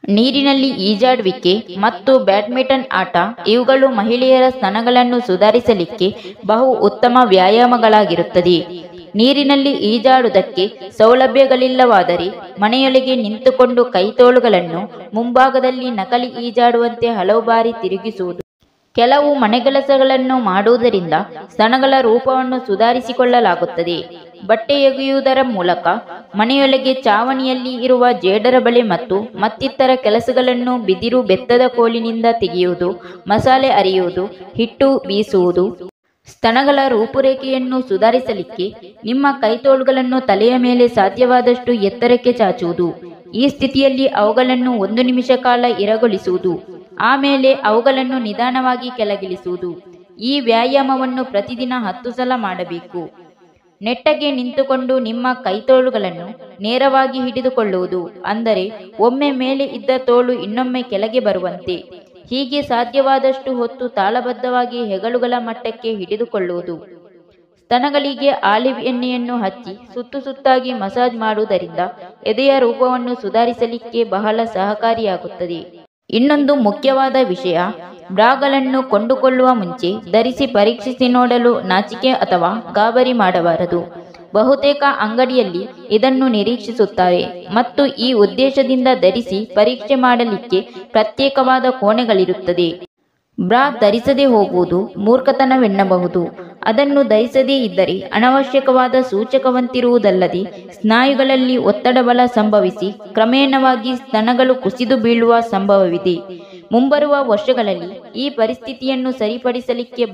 ನೀರಿನಲ್ಲಿ ಈಜಾಡುವಿಕೆ ಮತ್ತು ಬ್ಯಾಡ್ಮಿಂಟನ್ ಆಟ ಇವುಗಳು ಮಹಿಳೆಯರ ಸ್ತನಗಳನ್ನು ಸುಧಾರಿಸಲಿಕ್ಕೆ ಬಹು ಉತ್ತಮ ವ್ಯಾಯಾಮಗಳಾಗಿರುತ್ತದೆ. ನೀರಿನಲ್ಲಿ ಈಜಾಡುವುದಕ್ಕೆ ಸೌಲಭ್ಯಗಳಿಲ್ಲವಾದರೆ ಮನೆಯೊಳಗೆ ನಿಂತುಕೊಂಡು ಕೈತೋಳುಗಳನ್ನು ಮುಂಭಾಗದಲ್ಲಿ ನಕಲಿ ಈಜಾಡುವಂತೆ ಹಲವು ಬಾರಿ ತಿರುಗಿಸುವುದು. ಕೆಲವು ಮನೆಗೆಲಸಗಳನ್ನು ಮಾಡುವುದರಿಂದ ಸ್ತನಗಳ ರೂಪವನ್ನು ಸುಧಾರಿಸಿಕೊಳ್ಳಲಾಗುತ್ತದೆ. ಬಟ್ಟೆ ಒಗೆಯುವುದರ ಮೂಲಕ ಮನೆಯೊಳಗೆ ಚಾವಣಿಯಲ್ಲಿ ಇರುವ ಜೇಡರ ಬಳೆ ಮತ್ತು ಮತ್ತಿತರ ಕೆಲಸಗಳನ್ನು ಬಿದಿರು ಬೆತ್ತದ ಕೋಲಿನಿಂದ ತೆಗೆಯುವುದು, ಮಸಾಲೆ ಅರಿಯುವುದು, ಹಿಟ್ಟು ಬೀಸುವುದು. ಸ್ತನಗಳ ರೂಪುರೇಖೆಯನ್ನು ಸುಧಾರಿಸಲಿಕ್ಕೆ ನಿಮ್ಮ ಕೈತೋಳುಗಳನ್ನು ತಲೆಯ ಮೇಲೆ ಸಾಧ್ಯವಾದಷ್ಟು ಎತ್ತರಕ್ಕೆ ಚಾಚುವುದು. ಈ ಸ್ಥಿತಿಯಲ್ಲಿ ಅವುಗಳನ್ನು 1 ನಿಮಿಷ ಕಾಲ ಇರಗೊಳಿಸುವುದು. ಆಮೇಲೆ ಅವುಗಳನ್ನು ನಿಧಾನವಾಗಿ ಕೆಳಗಿಳಿಸುವುದು. ಈ ವ್ಯಾಯಾಮವನ್ನು ಪ್ರತಿದಿನ 10 ಸಲ ಮಾಡಬೇಕು. ನೆಟ್ಟಗೆ ನಿಂತುಕೊಂಡು ನಿಮ್ಮ ಕೈತೋಳುಗಳನ್ನು ನೇರವಾಗಿ ಹಿಡಿದುಕೊಳ್ಳುವುದು, ಅಂದರೆ ಒಮ್ಮೆ ಮೇಲೆ ಇದ್ದ ತೋಳು ಇನ್ನೊಮ್ಮೆ ಕೆಳಗೆ ಬರುವಂತೆ. ಹೀಗೆ ಸಾಧ್ಯವಾದಷ್ಟು ಹೊತ್ತು ತಾಳಬದ್ಧವಾಗಿ ಹೆಗಲುಗಳ ಮಟ್ಟಕ್ಕೆ ಹಿಡಿದುಕೊಳ್ಳುವುದು. ಸ್ತನಗಳಿಗೆ ಆಲಿವ್ ಎಣ್ಣೆಯನ್ನು ಹಚ್ಚಿ ಸುತ್ತು ಸುತ್ತಾಗಿ ಮಸಾಜ್ ಮಾಡುವುದರಿಂದ ಎದೆಯ ರೂಪವನ್ನು ಸುಧಾರಿಸಲಿಕ್ಕೆ ಬಹಳ ಸಹಕಾರಿಯಾಗುತ್ತದೆ. ಇನ್ನೊಂದು ಮುಖ್ಯವಾದ ವಿಷಯ, ಬ್ರಾಗಳನ್ನು ಕೊಂಡುಕೊಳ್ಳುವ ಮುಂಚೆ ಧರಿಸಿ ಪರೀಕ್ಷಿಸಿ ನೋಡಲು ನಾಚಿಕೆ ಅಥವಾ ಗಾಬರಿ ಮಾಡಬಾರದು. ಬಹುತೇಕ ಅಂಗಡಿಯಲ್ಲಿ ಇದನ್ನು ನಿರೀಕ್ಷಿಸುತ್ತಾರೆ ಮತ್ತು ಈ ಉದ್ದೇಶದಿಂದ ಧರಿಸಿ ಪರೀಕ್ಷೆ ಮಾಡಲಿಕ್ಕೆ ಪ್ರತ್ಯೇಕವಾದ ಕೋಣೆಗಳಿರುತ್ತದೆ. ಬ್ರಾ ಧರಿಸದೆ ಹೋಗುವುದು ಮೂರ್ಖತನವೆನ್ನಬಹುದು. ಅದನ್ನು ಧರಿಸದೇ ಇದ್ದರೆ ಅನವಶ್ಯಕವಾದ ಸೂಚಕವಂತಿರುವುದಲ್ಲದೆ ಸ್ನಾಯುಗಳಲ್ಲಿ ಒತ್ತಡ ಬಲ ಸಂಭವಿಸಿ ಕ್ರಮೇಣವಾಗಿ ಸ್ತನಗಳು ಕುಸಿದು ಬೀಳುವ ಸಂಭವವಿದೆ. ಮುಂಬರುವ ವರ್ಷಗಳಲ್ಲಿ ಈ ಪರಿಸ್ಥಿತಿಯನ್ನು ಸರಿಪಡಿಸಲಿಕ್ಕೆ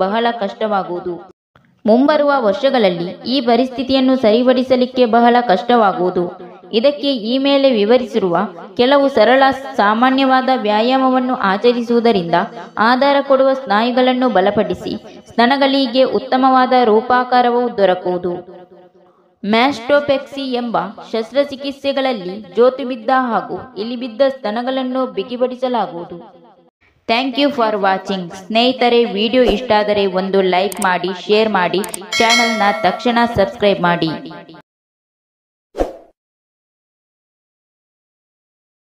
ಬಹಳ ಕಷ್ಟವಾಗುವುದು. ಇದಕ್ಕೆ ಈ ಮೇಲೆ ವಿವರಿಸಿರುವ ಕೆಲವು ಸರಳ ಸಾಮಾನ್ಯವಾದ ವ್ಯಾಯಾಮವನ್ನು ಆಚರಿಸುವುದರಿಂದ ಆಧಾರ ಕೊಡುವ ಸ್ನಾಯುಗಳನ್ನು ಬಲಪಡಿಸಿ ಸ್ತನಗಳಿಗೆ ಉತ್ತಮವಾದ ರೂಪಾಕಾರವು ದೊರಕುವುದು. ಮ್ಯಾಸ್ಟೋಪೆಕ್ಸಿ ಎಂಬ ಶಸ್ತ್ರಚಿಕಿತ್ಸೆಗಳಲ್ಲಿ ಜೋತುಬಿದ್ದ ಹಾಗೂ ಇಳಿಬಿದ್ದ ಸ್ತನಗಳನ್ನು ಬಿಗಿಪಡಿಸಲಾಗುವುದು. Thank you for watching. ಸ್ನೇಹಿತರೆ, ವಿಡಿಯೋ ಇಷ್ಟ ಆದರೆ ಒಂದು ಲೈಕ್ ಮಾಡಿ, ಶೇರ್ ಮಾಡಿ, ಚಾನೆಲ್ನ ತಕ್ಷಣ ಸಬ್ಸ್ಕ್ರೈಬ್ ಮಾಡಿ.